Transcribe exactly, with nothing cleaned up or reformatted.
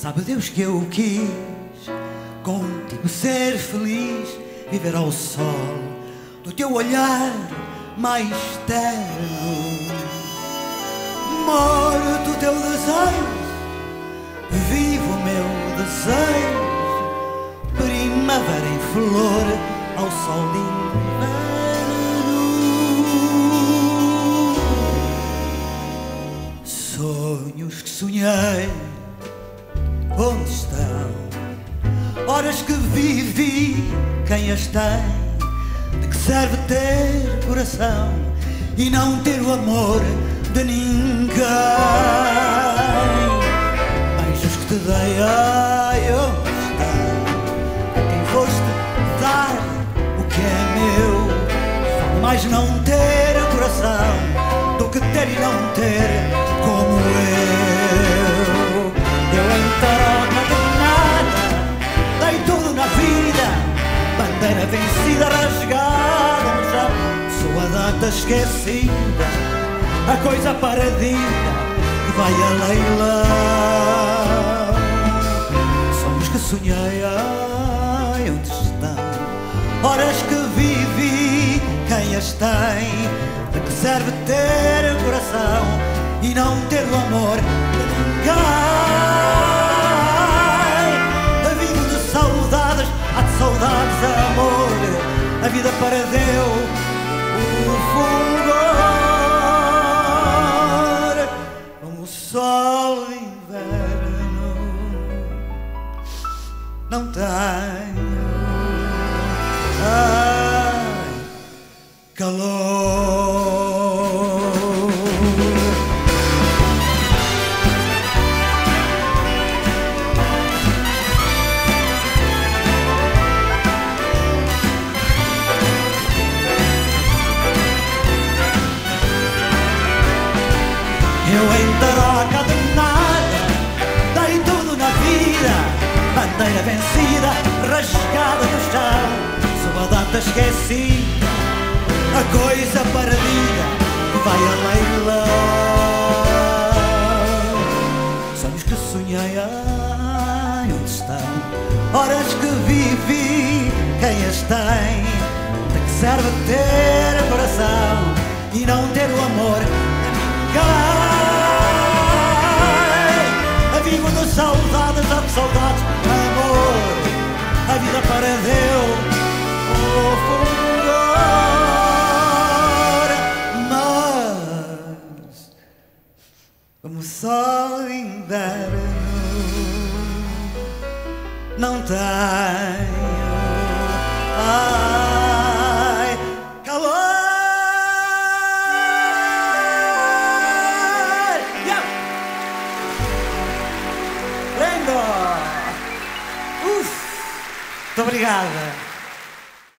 Sabe Deus que eu quis contigo ser feliz, viver ao sol do teu olhar mais terno. Morto o teu desejo, vivo o meu desejo, primavera em flor ao sol de inverno. Sonhos que sonhei, onde estão? Horas que vivi, quem as tem? De que serve ter coração e não ter o amor de ninguém? Beijos que te dei, ai, onde estão? A quem foste dar o que é meu? Vale mais não ter coração do que ter e não ter como eu. Eu em troca de nada dei tudo na vida, bandeira vencida, rasgada no chão. Sou a data esquecida, a coisa paradinha que vai a leilão. Sonhos que sonhei, ai, onde estão? Horas que vivi, quem as tem? De que serve ter coração e não ter o amor de ninguém? Vivo de saudades, há de saudades, amor. A vida perdeu o fulgor, como o sol de inverno não tenho, ai, calor. Eu em troca de nada dei tudo na vida, bandeira vencida, rasgada no chão. Sou a data esquecida, a coisa perdida que vai a leilão. Sonhos que sonhei, ai, onde estão? Horas que vivi, quem as tem? De que serve ter coração e não ter o amor de ninguém? Vivo de saudades, há de saudades, amor. A vida perdeu o fulgor, mas como o sol de inverno não tenho, ai, calor. Uf, muito obrigada.